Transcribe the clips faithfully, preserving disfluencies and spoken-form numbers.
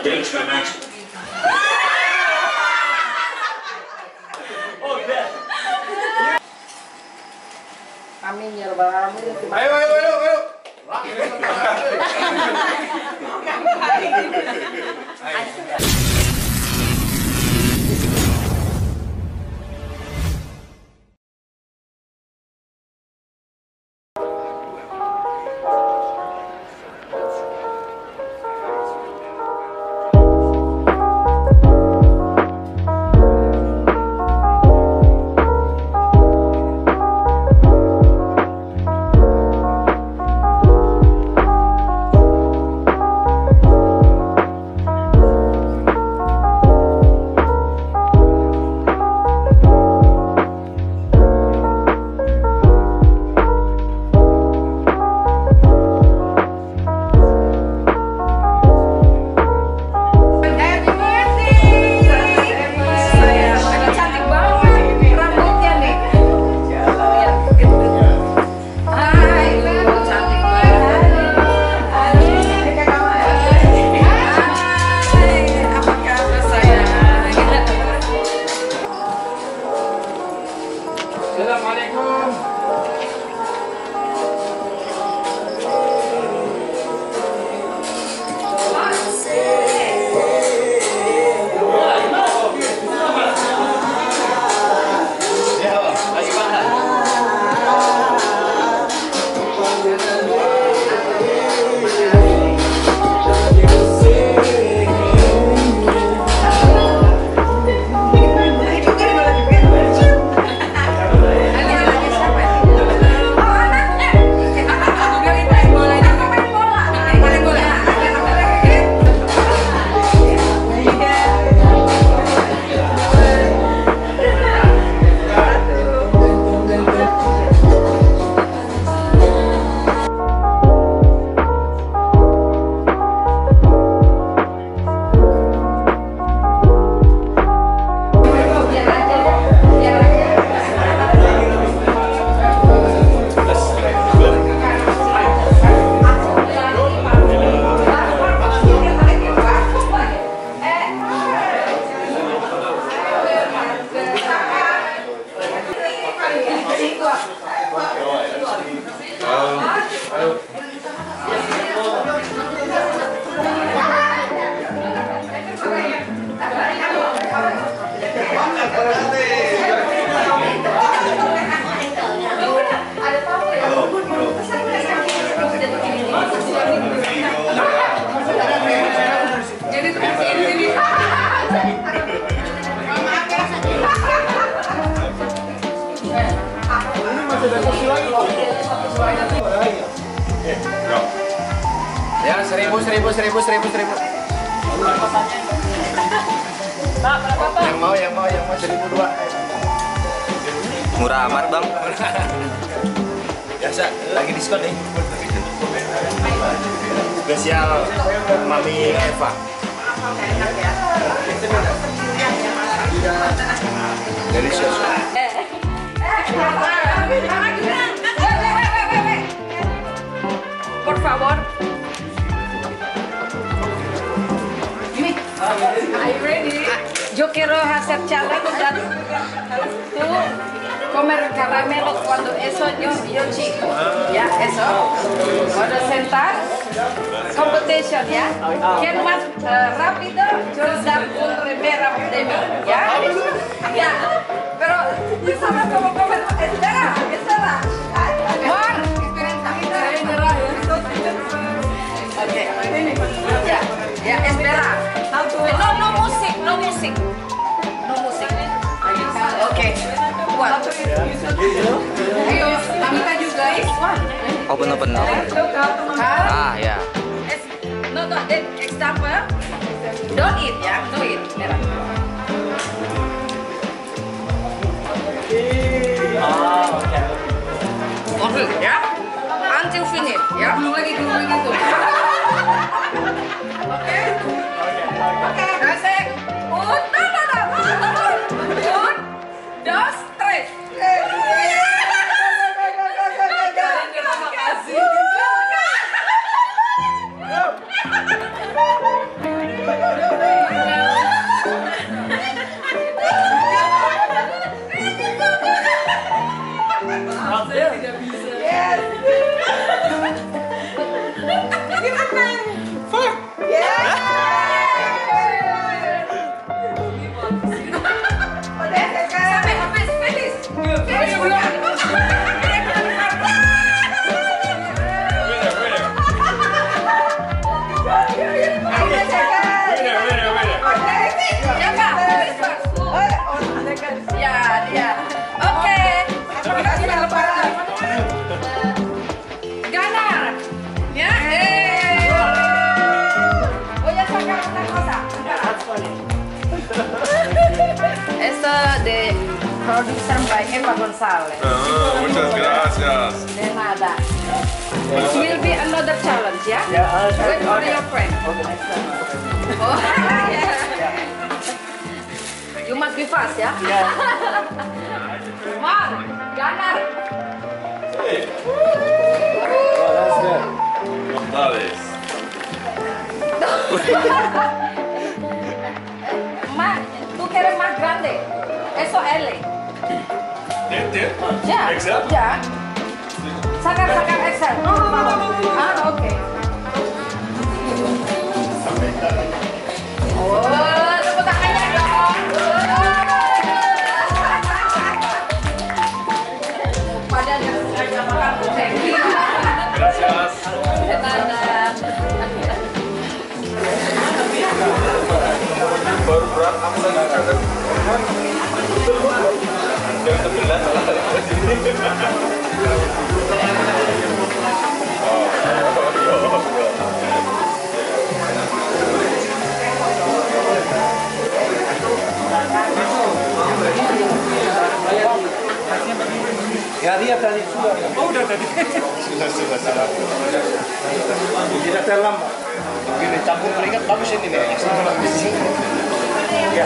Deuks bij mij. Amin ya rabbal alamin. Ayo ayo ayo ayo. Ya, seribu, seribu, seribu, seribu, seribu. Pak, berapa Pak? Yang mau, yang mau, yang mau seribu dua. Murah amat bang. Biasa, lagi diskon nih. Spesial Mami Eva. Delicious. Por favor. Are you ready? Yo quiero hacer challenge dan tú comer caramelo cuando eso yo yo chico. Ya, eso. Cuando sentar, competition ya. Quien más uh, rápido yo dar un remera de mí, ya. Ya. Pero yo sabes cómo comer. Espera, espera. Juan, okay. Ya, ya, espera. No, no musik, no musik. No musik. Oke. Buat. Ayo, kita juga Juan. Open open open. Ah ya. No, no, that example. Don't eat ya, don't eat. Oke, ya. Until finish, ya. Belum lagi, belum lagi tuh. Oke. Oke, kasih. Un, no, no, no. Un, dos, tres. Terima kasih. producer by Eva Gonzalez. Ah, muchas gracias. De nada. It will be another challenge, yeah? Yeah, I'll try. With all your friends. Okay. Oh, yeah. You must be fast, yeah? Yeah. Come on, Gunnar. Oh, that's good. González. Más, tú quieres más grande. Eso L. ¿Este? Ya. Excel? Ya. Sacar, sacar Excel. No, no, no, no. Ah, ok. Oh, tepuk tangannya dong. Padahal yang sengaja makan thank you. Gracias. De nada. Baru berat, aku lagi catat. Yang sebelah salah. Ya dia tadi sudah. Oh udah tadi. Sudah, sudah, salah. Tidak terlambat. Ini campur keringat bagus ini nih. Ya,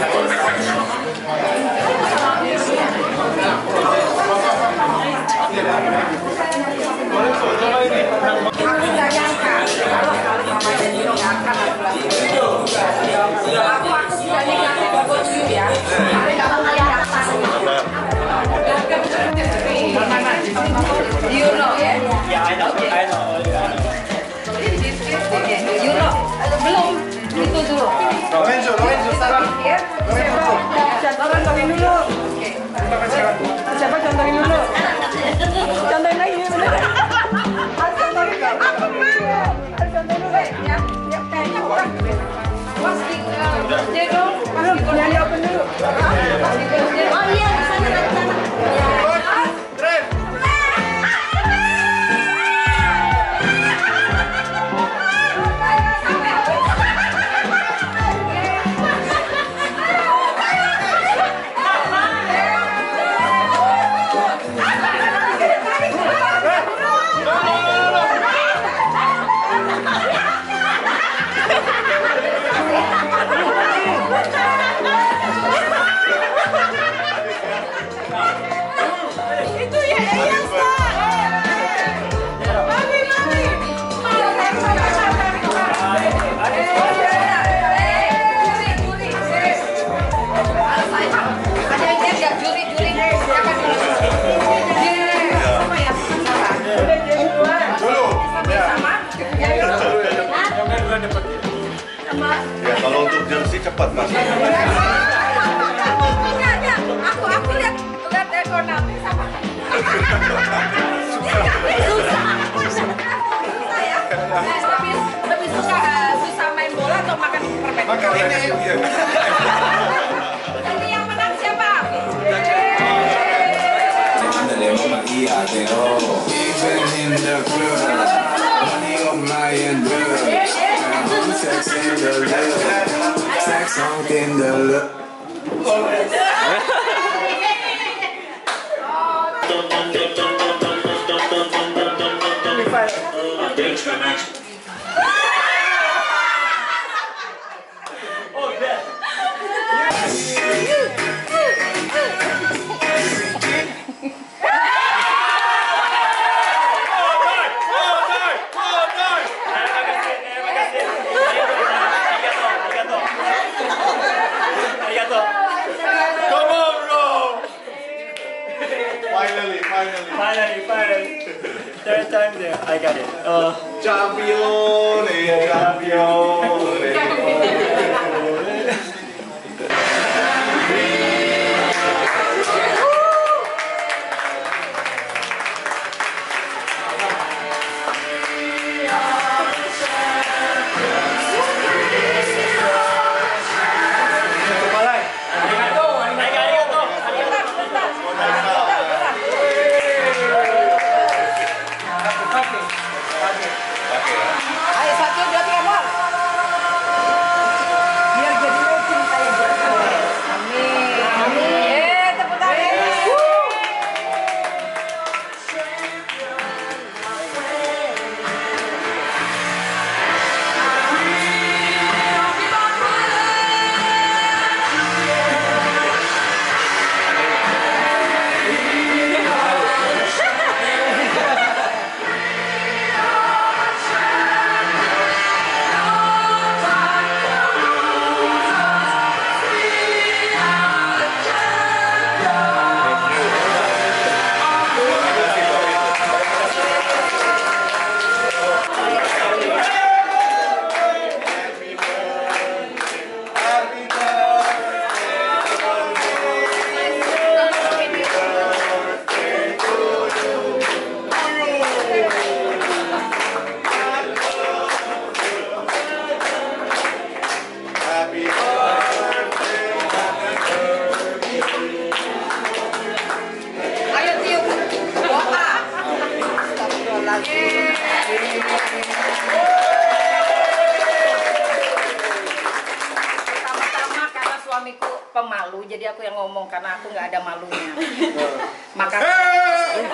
Aku nggak nyangka kalau kali mama jadi nggak akan aku lakukan. Aku aku sudah dikasih buat you ya. Tapi kalau kelihatan. You know ya? ya I know, I know. Oke, you know. Belum itu dulu. Lorenzo, Lorenzo, sekarang. Siapa contohin dulu? Siapa contohin dulu? Contohin lagi ini bener. Harus contohin dulu. Aku mau. Harus contohin dulu. Ya, ya kayaknya udah. Was di birthday dong. Belum, nyari open dulu. Pas di birthday. Oh iya, di sana, di sana. Ya, kalau untuk jersey cepat mas. Aku aku lihat lihat ekonomi sama. Tapi lebih suka susah main bola atau makan permen? Makan ini. Jadi yang menang siapa? Come on, bro. Finally, finally. Finally, finally. Third time there, I got it. Uh, Champione, champione. Ayo satu dua tiga bol. jadi aku yang ngomong karena aku nggak ada malunya. Makasih.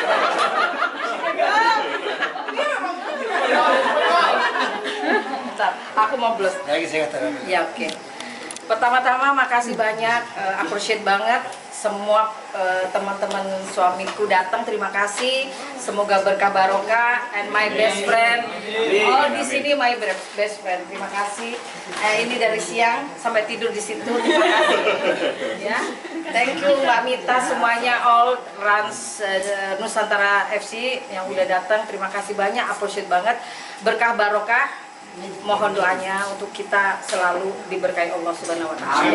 Bentar, aku mau blus. Ya oke. Pertama-tama makasih banyak, uh, appreciate banget semua uh, teman-teman suamiku datang, terima kasih. Semoga berkah barokah and my best friend. Oh di sini my best friend, terima kasih. Eh, ini dari siang sampai tidur di situ, terima kasih. Ya, thank you Mbak Mita semuanya all runs uh, Nusantara F C yang udah datang, terima kasih banyak, appreciate banget. Berkah barokah. Mohon doanya untuk kita selalu diberkahi Allah Subhanahu wa taala.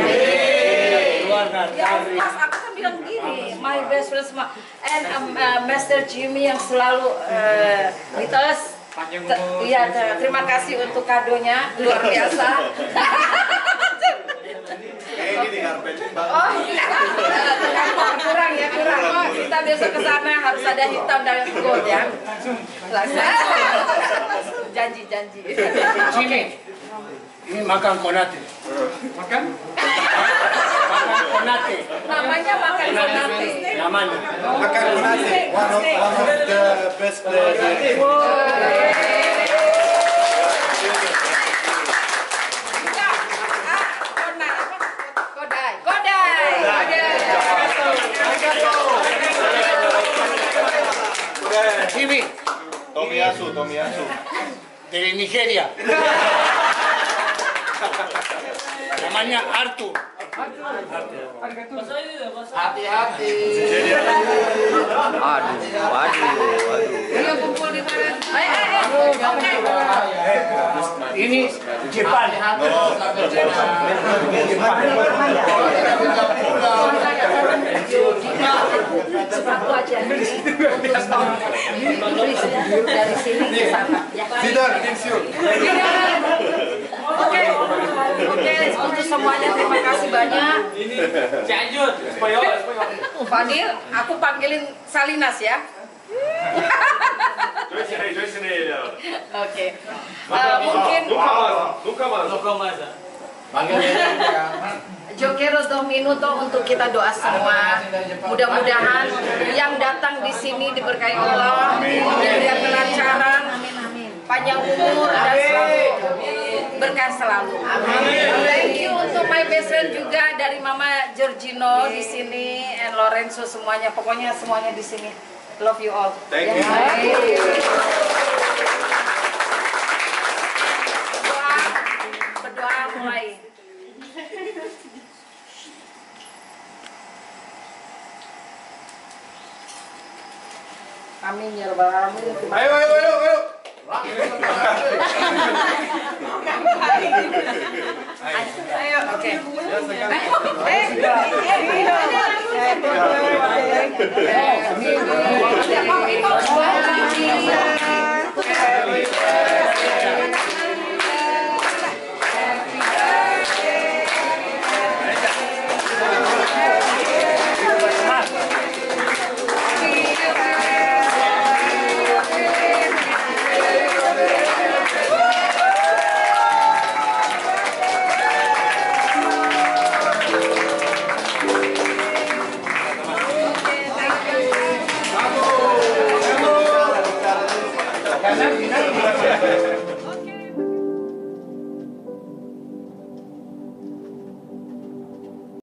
Ya, Mas, aku kan bilang gini, my best friend semua and um, uh, Master Jimmy yang selalu uh, with us. Iya, terima kasih untuk kadonya luar biasa. Kayak gini karpet. Oh iya, kurang ya kurang. Oh, kita besok ke sana harus ada hitam dan gold ya. Janji janji. Sini. Ini makan konate. Makan? Makan konate. Namanya makan konate. Namanya. Makan konate. One of, one of the best players. Jimmy. Tomiyasu, Tomiyasu. Dari Nigeria. Namanya Arthur. Hati-hati. Aduh, waduh, waduh. Ayo kumpul di mana? Ayo, ayo. Ini Jepang. Sepatu aja. Dari sini ke sana. Tidak, pensiun. Oke, oke, untuk semuanya terima kasih banyak. Fadil, aku panggilin Salinas ya. Oke, Eh, mungkin Jokero dos minuto untuk kita doa semua. Mudah-mudahan yang datang di sini diberkahi Allah, diberikan kelancaran, panjang umur dan selalu berkah selalu. Thank you untuk my best friend juga dari Mama Giorgino di sini and Lorenzo semuanya. Pokoknya semuanya di sini. Love you all. Thank you. Berdoa, berdoa mulai. Amin ya rabbal alamin. Ayo, ayo, ayo, ayo. Ayo, oke. Eh, eh, eh,